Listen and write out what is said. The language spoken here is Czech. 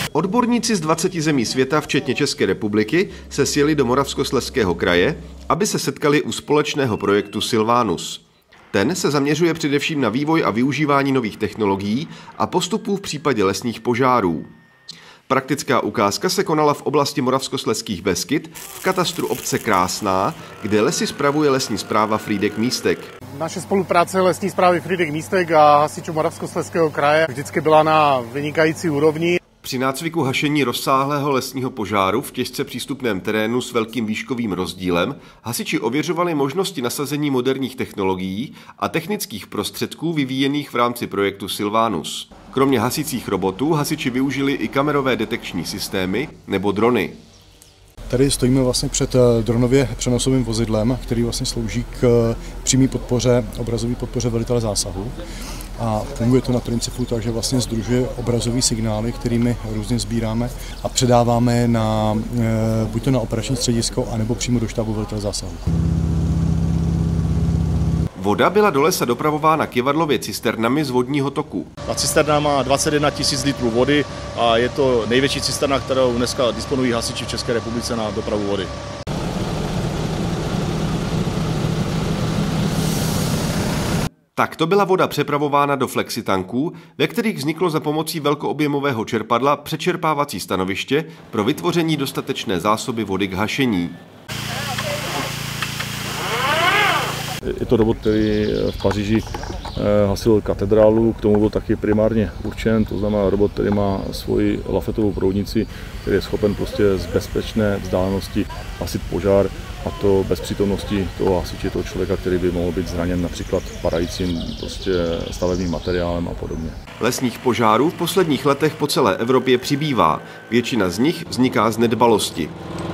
Odborníci z 20 zemí světa, včetně České republiky, se sjeli do Moravskoslezského kraje, aby se setkali u společného projektu Silvanus. Ten se zaměřuje především na vývoj a využívání nových technologií a postupů v případě lesních požárů. Praktická ukázka se konala v oblasti Moravskoslezských Beskyd v katastru obce Krásná, kde lesy spravuje lesní správa Frýdek-Místek. Naše spolupráce lesní správy Frýdek-Místek a hasičů Moravskoslezského kraje vždycky byla na vynikající úrovni. Při nácviku hašení rozsáhlého lesního požáru v těžce přístupném terénu s velkým výškovým rozdílem hasiči ověřovali možnosti nasazení moderních technologií a technických prostředků vyvíjených v rámci projektu Silvanus. Kromě hasicích robotů hasiči využili i kamerové detekční systémy nebo drony. Tady stojíme vlastně před dronově přenosovým vozidlem, který vlastně slouží k přímé podpoře, obrazové podpoře velitele zásahu. A funguje to na principu tak, že vlastně sdružuje obrazové signály, kterými různě sbíráme a předáváme buď to na operační středisko, anebo přímo do štábu velitele zásahu. Voda byla do lesa dopravována kyvadlově cisternami z vodního toku. Ta cisterna má 21 000 litrů vody a je to největší cisterna, kterou dneska disponují hasiči v České republice na dopravu vody. Takto byla voda přepravována do flexitanků, ve kterých vzniklo za pomocí velkoobjemového čerpadla přečerpávací stanoviště pro vytvoření dostatečné zásoby vody k hašení. Je to robot, který v Paříži hasil katedrálu, k tomu byl taky primárně určen, to znamená robot, který má svoji lafetovou proudnici, který je schopen prostě z bezpečné vzdálenosti hasit požár, a to bez přítomnosti toho hasiče, toho člověka, který by mohl být zraněn například padajícím stavebním materiálem a podobně. Lesních požárů v posledních letech po celé Evropě přibývá. Většina z nich vzniká z nedbalosti.